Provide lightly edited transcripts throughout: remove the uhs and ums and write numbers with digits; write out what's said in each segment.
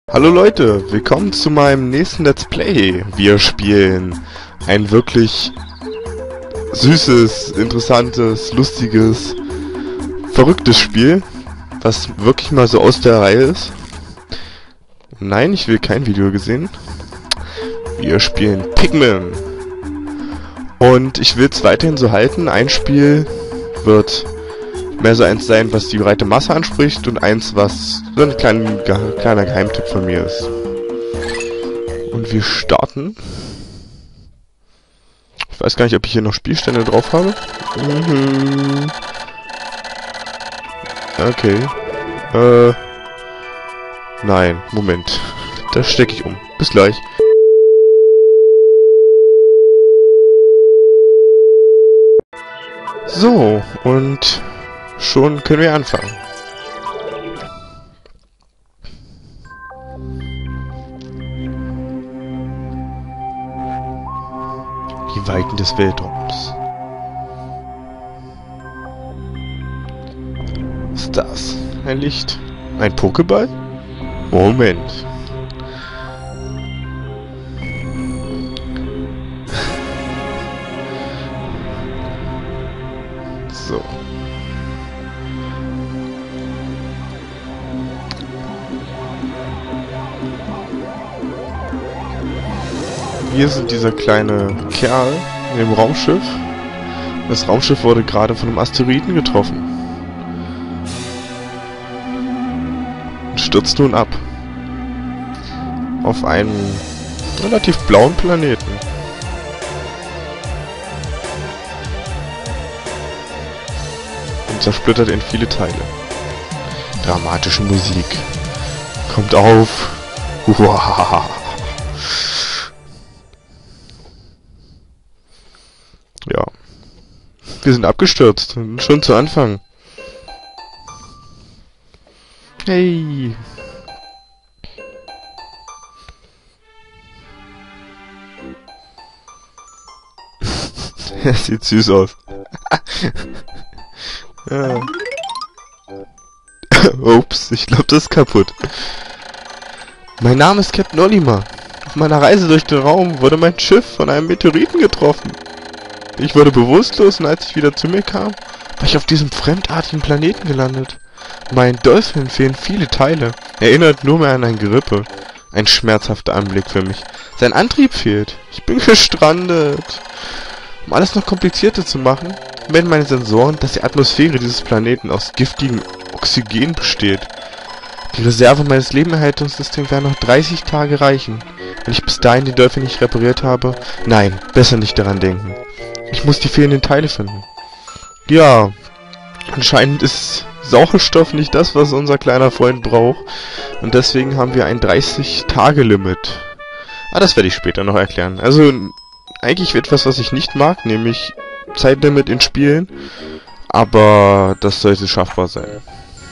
Hallo Leute, willkommen zu meinem nächsten Let's Play. Wir spielen ein wirklich süßes, interessantes, lustiges, verrücktes Spiel, was wirklich mal so aus der Reihe ist. Nein, ich will kein Video gesehen. Wir spielen Pikmin. Und ich will es weiterhin so halten. Ein Spiel wird mehr so eins sein, was die breite Masse anspricht, und eins, was so ein kleiner Geheimtipp von mir ist. Und wir starten. Ich weiß gar nicht, ob ich hier noch Spielstände drauf habe. Okay. Nein, Moment. Das stecke ich um. Bis gleich. So, und schon können wir anfangen. Die Weiten des Weltraums. Was ist das? Ein Licht? Ein Pokéball? Moment. So. Wir sind dieser kleine Kerl in dem Raumschiff. Das Raumschiff wurde gerade von einem Asteroiden getroffen. Und stürzt nun ab. Auf einen relativ blauen Planeten. Und zersplittert in viele Teile. Dramatische Musik. Kommt auf. Uhahaha. Ja. Wir sind abgestürzt. Schon zu Anfang. Hey. Er sieht süß aus. Ja. Ups, ich glaube, das ist kaputt. Mein Name ist Captain Olimar. Auf meiner Reise durch den Raum wurde mein Schiff von einem Meteoriten getroffen. Ich wurde bewusstlos, und als ich wieder zu mir kam, war ich auf diesem fremdartigen Planeten gelandet. Mein Dolphin fehlen viele Teile. Er erinnert nur mehr an ein Gerippe. Ein schmerzhafter Anblick für mich. Sein Antrieb fehlt. Ich bin gestrandet. Um alles noch komplizierter zu machen, melden meine Sensoren, dass die Atmosphäre dieses Planeten aus giftigem Oxygen besteht. Die Reserve meines Lebenserhaltungssystems werden noch 30 Tage reichen. Wenn ich bis dahin den Dolphin nicht repariert habe, nein, besser nicht daran denken. Ich muss die fehlenden Teile finden. Ja, anscheinend ist Sauerstoff nicht das, was unser kleiner Freund braucht. Und deswegen haben wir ein 30-Tage-Limit. Das werde ich später noch erklären. Also, eigentlich etwas, was ich nicht mag, nämlich Zeitlimit in Spielen. Aber das sollte schaffbar sein.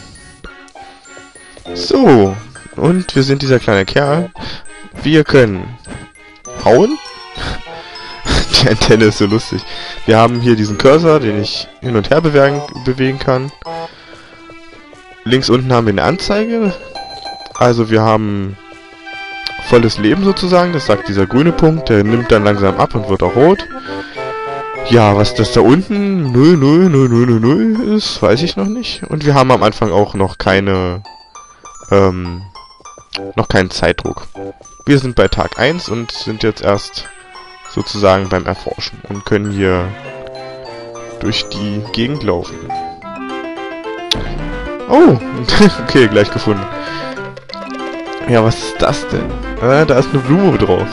So, und wir sind dieser kleine Kerl. Wir können hauen. Die Antenne ist so lustig. Wir haben hier diesen Cursor, den ich hin und her bewegen kann. Links unten haben wir eine Anzeige. Also wir haben volles Leben sozusagen. Das sagt dieser grüne Punkt. Der nimmt dann langsam ab und wird auch rot. Ja, was das da unten 00000 ist, weiß ich noch nicht. Und wir haben am Anfang auch noch keinen Zeitdruck. Wir sind bei Tag 1 und sind jetzt erst sozusagen beim Erforschen und können hier durch die Gegend laufen. Oh, okay, gleich gefunden. Ja, was ist das denn? Da ist eine Blume drauf.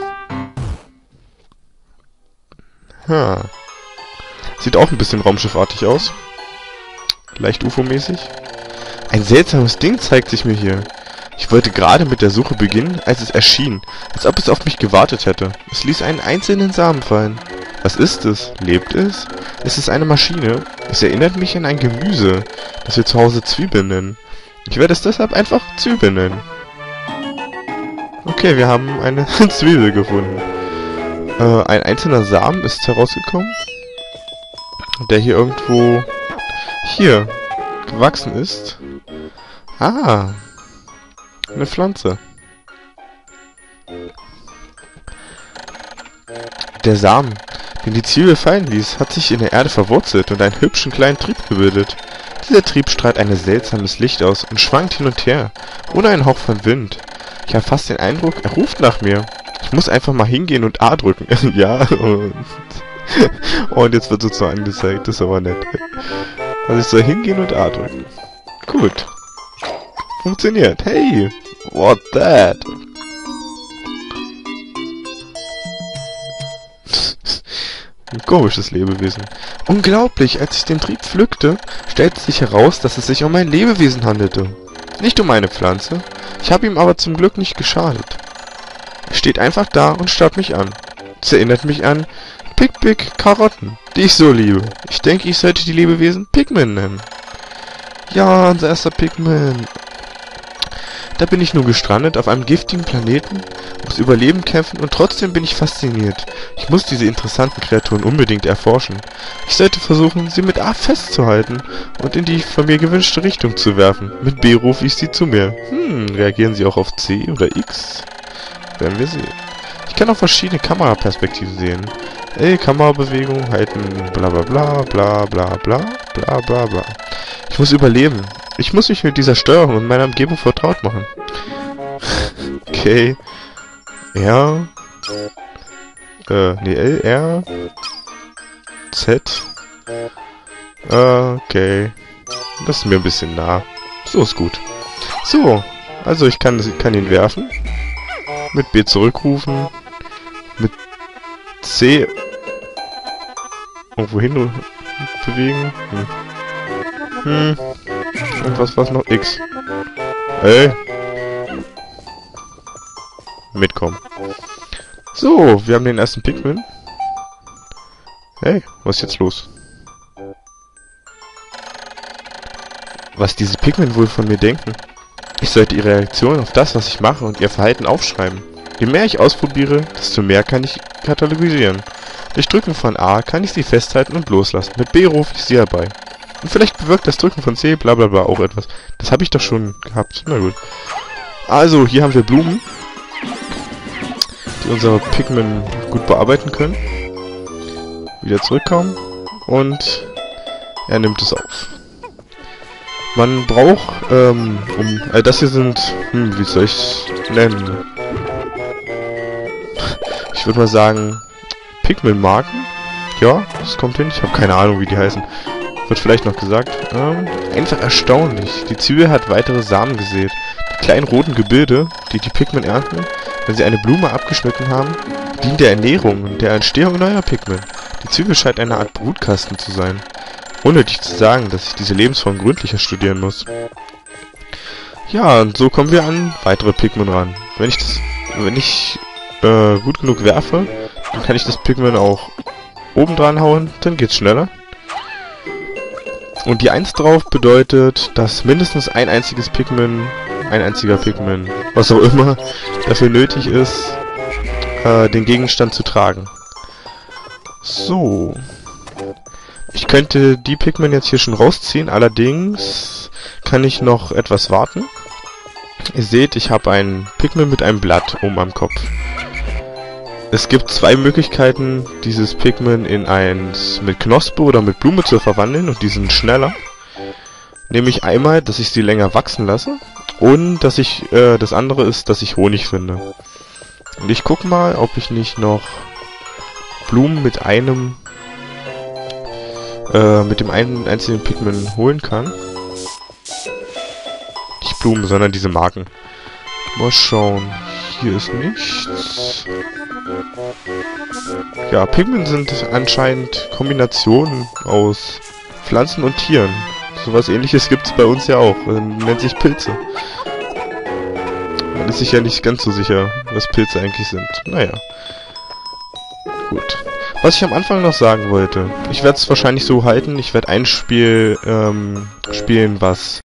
Sieht auch ein bisschen raumschiffartig aus. Leicht UFO-mäßig. Ein seltsames Ding zeigt sich mir hier. Ich wollte gerade mit der Suche beginnen, als es erschien, als ob es auf mich gewartet hätte. Es ließ einen einzelnen Samen fallen. Was ist es? Lebt es? Ist es eine Maschine? Es erinnert mich an ein Gemüse, das wir zu Hause Zwiebeln nennen. Ich werde es deshalb einfach Zwiebeln nennen. Okay, wir haben eine Zwiebel gefunden. Ein einzelner Samen ist herausgekommen, der hier irgendwo gewachsen ist. Ah, eine Pflanze. Der Samen, den die Zwiebel fallen ließ, hat sich in der Erde verwurzelt und einen hübschen kleinen Trieb gebildet. Dieser Trieb strahlt ein seltsames Licht aus und schwankt hin und her, ohne einen Hauch von Wind. Ich habe fast den Eindruck, er ruft nach mir. Ich muss einfach mal hingehen und A drücken. Ja, und jetzt wird es so angezeigt, das ist aber nett. Also ich soll hingehen und A drücken. Gut. Funktioniert. Hey, what that? Ein komisches Lebewesen. Unglaublich, als ich den Trieb pflückte, stellte sich heraus, dass es sich um ein Lebewesen handelte. Nicht um eine Pflanze. Ich habe ihm aber zum Glück nicht geschadet. Er steht einfach da und starrt mich an. Es erinnert mich an Karotten, die ich so liebe. Ich denke, ich sollte die Lebewesen Pikmin nennen. Ja, unser erster Pikmin. Da bin ich nun gestrandet auf einem giftigen Planeten, muss Überleben kämpfen und trotzdem bin ich fasziniert. Ich muss diese interessanten Kreaturen unbedingt erforschen. Ich sollte versuchen, sie mit A festzuhalten und in die von mir gewünschte Richtung zu werfen. Mit B rufe ich sie zu mir. Reagieren sie auch auf C oder X? Werden wir sehen. Ich kann auch verschiedene Kameraperspektiven sehen. Kamerabewegung, halten, bla bla bla, bla bla bla, bla bla bla. Ich muss überleben. Ich muss mich mit dieser Steuerung und meiner Umgebung vertraut machen. Okay. R. L, R. Z. Okay. Das ist mir ein bisschen nah. So ist gut. So. Also ich kann ihn werfen. Mit B zurückrufen. Mit C irgendwo hin bewegen. Und was noch? X. Ey. Mitkommen. So, wir haben den ersten Pikmin. Hey, was ist jetzt los? Was diese Pikmin wohl von mir denken? Ich sollte ihre Reaktion auf das, was ich mache und ihr Verhalten aufschreiben. Je mehr ich ausprobiere, desto mehr kann ich katalogisieren. Durch Drücken von A kann ich sie festhalten und loslassen. Mit B rufe ich sie herbei. Und vielleicht bewirkt das Drücken von C, bla bla bla, auch etwas. Das habe ich doch schon gehabt. Na gut. Also, hier haben wir Blumen, die unsere Pikmin gut bearbeiten können. Wieder zurückkommen. Und er nimmt es auf. Man braucht, das hier sind, wie soll ich es nennen? Ich würde mal sagen, Pikmin-Marken. Ja, das kommt hin. Ich habe keine Ahnung, wie die heißen. Wird vielleicht noch gesagt. Einfach erstaunlich. Die Zwiebel hat weitere Samen gesät. Die kleinen roten Gebilde, die die Pikmin ernten, wenn sie eine Blume abgeschnitten haben, dienen der Ernährung und der Entstehung neuer Pikmin. Die Zwiebel scheint eine Art Brutkasten zu sein. Unnötig zu sagen, dass ich diese Lebensform gründlicher studieren muss. Ja, und so kommen wir an weitere Pikmin ran. Wenn ich gut genug werfe, dann kann ich das Pikmin auch oben dran hauen, dann geht's schneller. Und die 1 drauf bedeutet, dass mindestens ein einziger Pikmin, was auch immer, dafür nötig ist, den Gegenstand zu tragen. So. Ich könnte die Pikmin jetzt hier schon rausziehen, allerdings kann ich noch etwas warten. Ihr seht, ich habe einen Pikmin mit einem Blatt oben am Kopf. Es gibt 2 Möglichkeiten, dieses Pikmin in eins mit Knospe oder mit Blume zu verwandeln und die sind schneller. Nämlich einmal, dass ich sie länger wachsen lasse und dass ich, das andere ist, dass ich Honig finde. Und ich guck mal, ob ich nicht noch Blumen mit dem einen einzelnen Pikmin holen kann. Nicht Blumen, sondern diese Marken. Mal schauen. Hier ist nichts. Ja, Pikmin sind anscheinend Kombinationen aus Pflanzen und Tieren. Sowas ähnliches gibt es bei uns ja auch. Nennt sich Pilze. Man ist sich ja nicht ganz so sicher, was Pilze eigentlich sind. Naja. Gut. Was ich am Anfang noch sagen wollte. Ich werde es wahrscheinlich so halten. Ich werde ein Spiel spielen, was